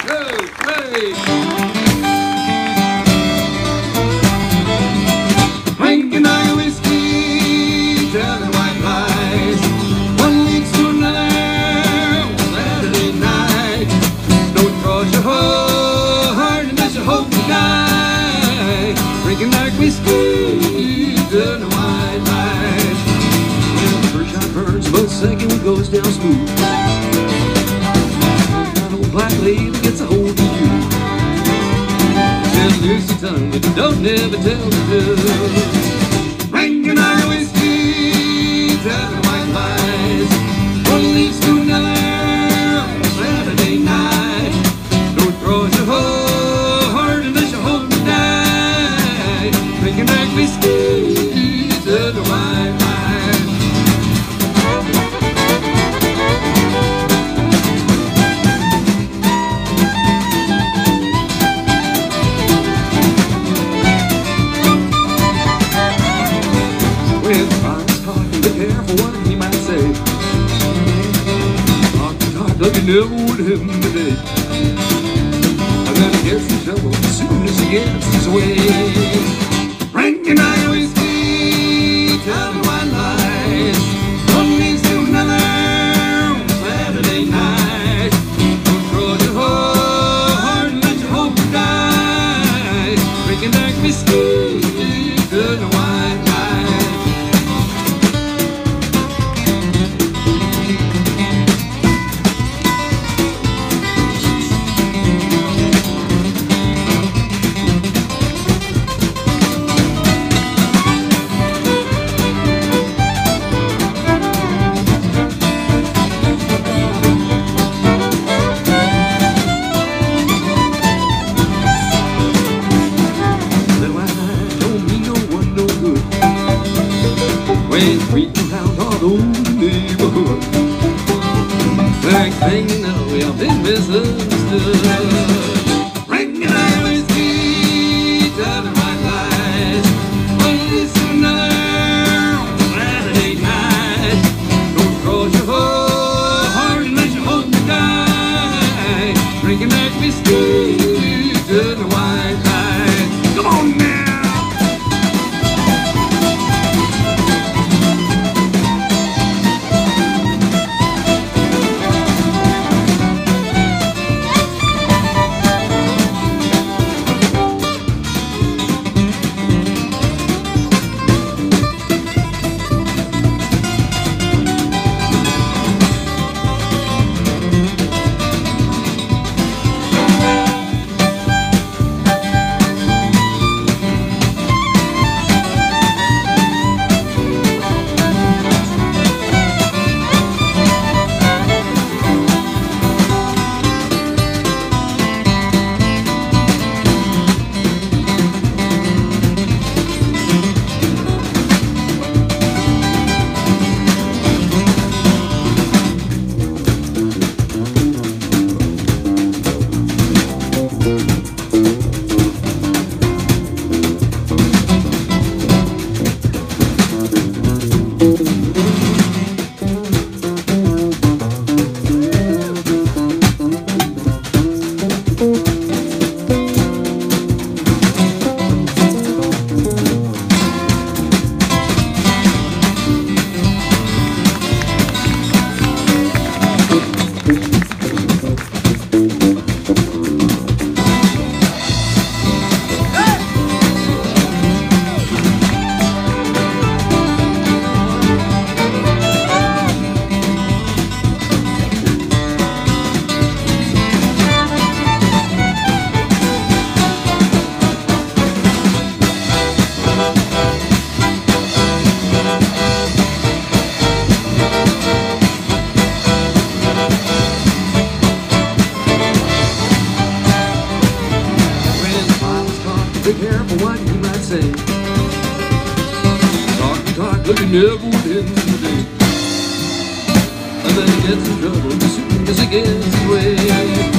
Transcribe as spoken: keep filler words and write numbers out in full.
two, three. Drinking our whiskey, telling white lies. One leads to another on Saturday night. Don't cross your heart unless you hope to die. Drinking our whiskey, telling white lies. Well, the first shot burns, but the second one goes down smooth. Black lady gets a hold of you. Tell loose your tongue, but you don't never tell the truth. Drinking our whiskey, telling white lies. One leads to another on Saturday night. Don't cross your heart unless you hope to die. Drinking our whiskey, telling white lies. When Ron's talking, be careful what he might say. Talk to talk like you never would him today. And then he gets in trouble as soon as he gets his way. Drinking our whiskey, telling white lies. One leads to another on Saturday night. Don't cross your heart and let your hope die. Drinking our whiskey, telling white lies. When treating around all over the neighborhood. Next thing you know, you've been misunderstood. Drinking our whiskey, telling white lies. One leads to another on Saturday night. Don't cross your heart unless you hope to die. Drinking that whiskey, telling white lies. Come on now. Be careful what you might say. Talk and talk like you never would him today. And then he gets in trouble as soon as he gets away.